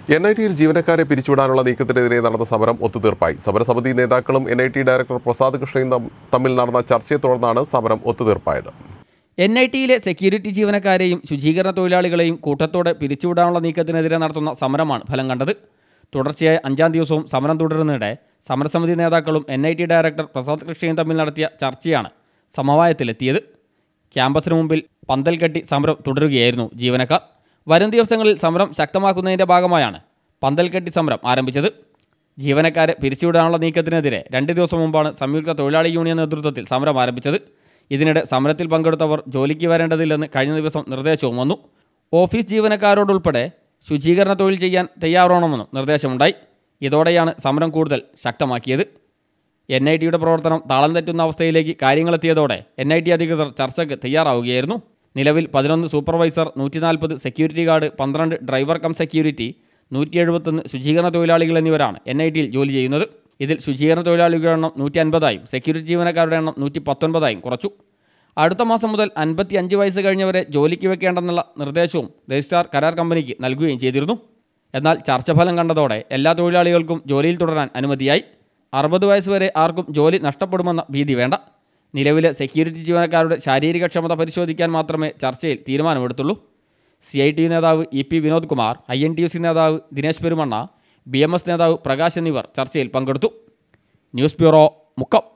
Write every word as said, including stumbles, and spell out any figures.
N I ടിയിൽ ജീവനക്കാരെ പിരിച്ചുവിടാനുള്ള നീക്കത്തിനെതിരെ നടന്ന സമരം ഒത്തുതീർപ്പായി. സമരസമിതി നേതാക്കളും N I T director Prasad കൃഷ്ണയും തമ്മിൽ നടന്ന ചർച്ചയെ തുടർന്നാണ് സമരം ഒത്തുതീർപ്പായത്. എൻ ഐ ടിയിലെ സെക്യൂരിറ്റി ജീവനക്കാരെയും ശുചീകരണ തൊഴിലാളികളെയും കൂട്ടത്തോടെ പിരിച്ചുവിടാനുള്ള നീക്കത്തിനെതിരെ നടത്തുന്ന സമരമാണ് ഫലം കണ്ടത്. തുടർച്ചയായ അഞ്ചാം ദിവസവും സമരം തുടരുന്നതിനിടെ സമരസമിതി നേതാക്കളും N I T director Prasad കൃഷ്ണയും തമ്മിൽ നടത്തിയ ചർച്ചയാണ് സമവായത്തിലെത്തിയത്. ക്യാമ്പസിന് മുമ്പിൽ പന്തൽ കെട്ടി സമരം തുടരുകയായിരുന്നു ജീവനക്കാർ. വരും ദിവസങ്ങളിൽ സമരം ശക്തമാക്കുന്നതിൻ്റെ ഭാഗമായാണ് പന്തൽ കെട്ടി സമരം ആരംഭിച്ചത്. ജീവനക്കാരെ പിരിച്ചുവിടാനുള്ള നീക്കത്തിനെതിരെ രണ്ട് ദിവസം മുമ്പാണ് സംയുക്ത തൊഴിലാളി യൂണിയൻ നേതൃത്വത്തിൽ സമരം ആരംഭിച്ചത്. ഇതിനിടെ സമരത്തിൽ പങ്കെടുത്തവർ ജോലിക്ക് വരേണ്ടതില്ലെന്ന് കഴിഞ്ഞ ദിവസം നിർദ്ദേശവും വന്നു. ഓഫീസ് ജീവനക്കാരോടുൾപ്പെടെ ശുചീകരണ തൊഴിൽ ചെയ്യാൻ തയ്യാറാവണമെന്നും നിർദ്ദേശമുണ്ടായി. ഇതോടെയാണ് സമരം കൂടുതൽ ശക്തമാക്കിയത്. എൻ ഐ ടിയുടെ പ്രവർത്തനം താളം തെറ്റുന്ന അവസ്ഥയിലേക്ക് കാര്യങ്ങളെത്തിയതോടെ എൻ ഐ ടി അധികൃതർ ചർച്ചയ്ക്ക് തയ്യാറാവുകയായിരുന്നു. നിലവിൽ പതിനൊന്ന് സൂപ്പർവൈസർ, നൂറ്റി നാൽപ്പത് സെക്യൂരിറ്റി ഗാർഡ്, പന്ത്രണ്ട് ഡ്രൈവർ കം സെക്യൂരിറ്റി, നൂറ്റി എഴുപത്തൊന്ന് ശുചീകരണ തൊഴിലാളികൾ എന്നിവരാണ് എൻ ഐ ടിയിൽ ജോലി ചെയ്യുന്നത്. ഇതിൽ ശുചീകരണ തൊഴിലാളികളുടെ എണ്ണം നൂറ്റി അൻപതായും സെക്യൂരിറ്റി ജീവനക്കാരുടെ എണ്ണം നൂറ്റി പത്തൊൻപതായും കുറച്ചു. അടുത്ത മാസം മുതൽ അൻപത്തി അഞ്ച് വയസ്സ് കഴിഞ്ഞവരെ ജോലിക്ക് വെക്കേണ്ടെന്നുള്ള നിർദ്ദേശവും രജിസ്ട്രാർ കരാർ കമ്പനിക്ക് നൽകുകയും ചെയ്തിരുന്നു. എന്നാൽ ചർച്ച ഫലം കണ്ടതോടെ എല്ലാ തൊഴിലാളികൾക്കും ജോലിയിൽ തുടരാൻ അനുമതിയായി. അറുപത് വയസ്സ് വരെ ആർക്കും ജോലി നഷ്ടപ്പെടുമെന്ന ഭീതി വേണ്ട. നിലവിലെ സെക്യൂരിറ്റി ജീവനക്കാരുടെ ശാരീരികക്ഷമത പരിശോധിക്കാൻ മാത്രമേ ചർച്ചയിൽ തീരുമാനമെടുത്തുള്ളൂ. സി ഐ ടി യു നേതാവ് E P Vinod Kumar, I N T U C നേതാവ് Dinesh Perumanna, B M S നേതാവ് പ്രകാശ് എന്നിവർ ചർച്ചയിൽ പങ്കെടുത്തു. News bureau, Mukkam.